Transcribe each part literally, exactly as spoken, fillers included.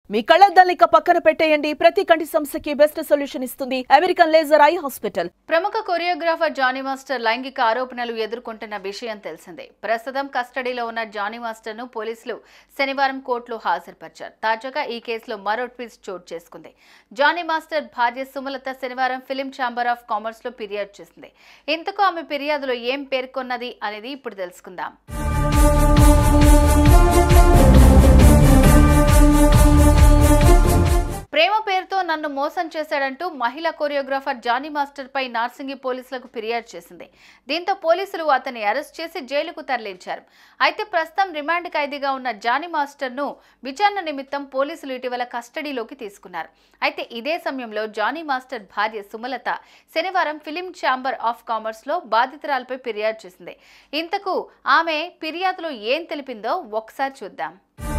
మీ కళ్ళద్దాలిక పక్కన పెట్టేయండి. ప్రతి కంటి సమస్యకి బెస్ట్ సొల్యూషన్ ఇస్తుంది అమెరికన్ లేజర్ ఐ హాస్పిటల్. ప్రముఖ కొరియోగ్రాఫర్ జానీ మాస్టర్ లైంగిక ఆరోపణలు ఎదుర్కొంటున్న విషయం తెలిసిందే. ప్రస్తుతం కస్టడీలో ఉన్న జానీ మాస్టర్ ను పోలీసులు శనివారం కోర్టులో హాజరుపరిచారు. తాజాగా ఈ కేసులో మరో ట్విస్ట్ చోటు చేసుకుంది. జానీ మాస్టర్ భార్య సుమలత శనివారం ఫిలిం ఛాంబర్ ఆఫ్ కామర్స్ లో ఫిర్యాదు చేసింది. ఇంతకు ఆమె ఫిర్యాదులో ఏం పేర్కొన్నది అనేది ఇప్పుడు తెలుసుకుందాం. ప్రేమ పేరుతో నన్ను మోసం చేశాడంటూ మహిళా కొరియోగ్రాఫర్ జానీ మాస్టర్ పై నార్సింగి పోలీసులకు ఫిర్యాదు చేసింది. దీంతో పోలీసులు అతన్ని అరెస్ట్ చేసి జైలుకు తరలించారు. అయితే ప్రస్తుతం రిమాండ్ ఖైదీగా ఉన్న జానీ మాస్టర్ ను విచారణ నిమిత్తం పోలీసులు ఇటీవల కస్టడీలోకి తీసుకున్నారు. అయితే ఇదే సమయంలో జానీ మాస్టర్ భార్య సుమలత శనివారం ఫిలిం ఛాంబర్ ఆఫ్ కామర్స్ లో బాధితురాలపై ఫిర్యాదు చేసింది. ఇంతకు ఆమె ఫిర్యాదులో ఏం తెలిపిందో ఒకసారి చూద్దాం.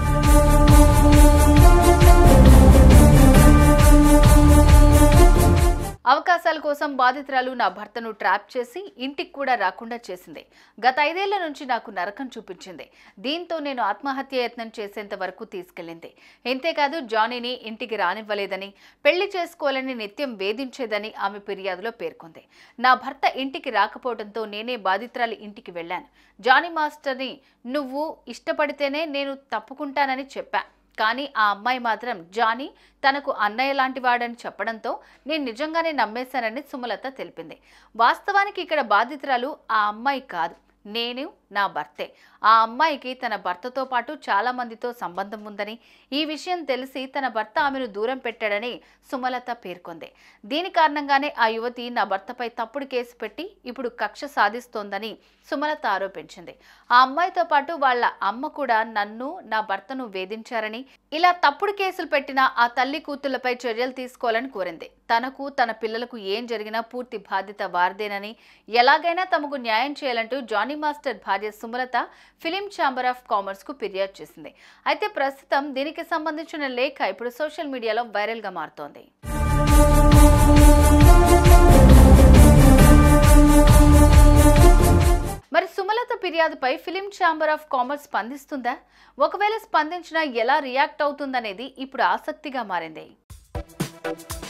అవకాశాల కోసం బాధితురాలు నా భర్తను ట్రాప్ చేసి ఇంటికి కూడా రాకుండా చేసింది. గత ఐదేళ్ల నుంచి నాకు నరకం చూపించింది. దీంతో నేను ఆత్మహత్య యత్నం చేసేంత వరకు తీసుకెళ్లింది. ఇంతేకాదు జానీని ఇంటికి రానివ్వలేదని, పెళ్లి చేసుకోవాలని నిత్యం వేధించేదని ఆమె ఫిర్యాదులో పేర్కొంది. నా భర్త ఇంటికి రాకపోవడంతో నేనే బాధితురాలి ఇంటికి వెళ్లాను. జానీ మాస్టర్ని నువ్వు ఇష్టపడితేనే నేను తప్పుకుంటానని చెప్పా. కానీ ఆ అమ్మాయి మాత్రం జానీ తనకు అన్నయ్య లాంటి వాడని చెప్పడంతో నేను నిజంగానే నమ్మేశానని సుమలత తెలిపింది. వాస్తవానికి ఇక్కడ బాధితురాలు ఆ అమ్మాయి కాదు, నేను నా భర్తే. ఆ అమ్మాయికి తన భర్తతో పాటు చాలా మందితో సంబంధం ఉందని, ఈ విషయం తెలిసి తన భర్త ఆమెను దూరం పెట్టాడని సుమలత పేర్కొంది. దీని కారణంగానే ఆ యువతి నా భర్తపై తప్పుడు కేసు పెట్టి ఇప్పుడు కక్ష సాధిస్తోందని సుమలత ఆరోపించింది. ఆ అమ్మాయితో పాటు వాళ్ళ అమ్మ కూడా నన్ను, నా భర్తను వేధించారని, ఇలా తప్పుడు కేసులు పెట్టిన ఆ తల్లి కూతుళ్లపై చర్యలు తీసుకోవాలని కోరింది. తనకు, తన పిల్లలకు ఏం జరిగినా పూర్తి బాధ్యత వారిదేనని, ఎలాగైనా తమకు న్యాయం చేయాలంటూ జానీ మాస్టర్ భార్య Sumalatha film chamber of commerce కు ఫిర్యాదు చేసింది. అయితే ప్రస్తుతం దీనికి సంబంధించిన లేఖ ఇప్పుడు సోషల్ మీడియాలో వైరల్ గా మారుతోంది. మరి సుమలత ఫిర్యాదుపై ఫిలిం ఛాంబర్ ఆఫ్ కామర్స్ స్పందిస్తుందా? ఒకవేళ స్పందించినా ఎలా రియాక్ట్ అవుతుందనేది ఇప్పుడు ఆసక్తిగా మారింది.